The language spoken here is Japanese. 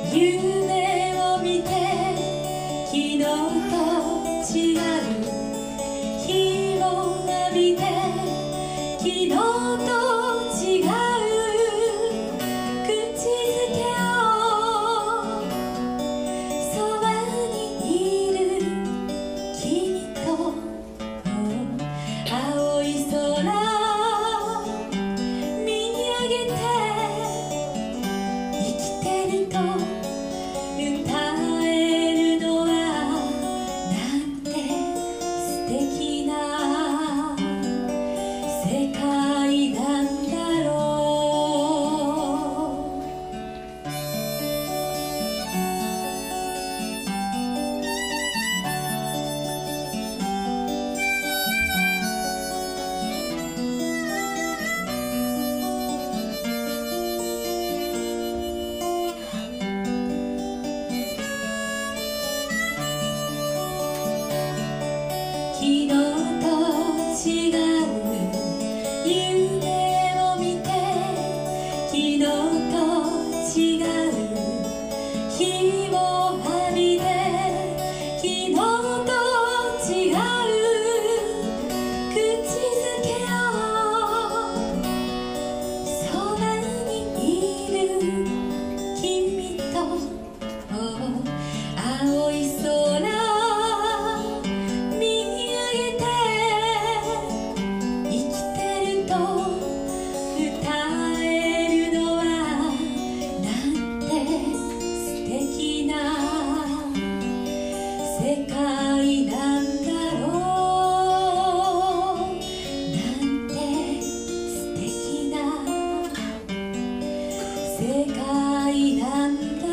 夢を見て昨日と違う日を浴びて昨日と違う口づけをそばにいる君と青い空見上げて生きてると歌えるのはなんて素敵な世界なんだろう。昨日と違う夢を見て昨日と違う日を浴びて昨日と違う口づけをそばにいる君と青い空世界なんだろう。なんて素敵な世界なんだろう。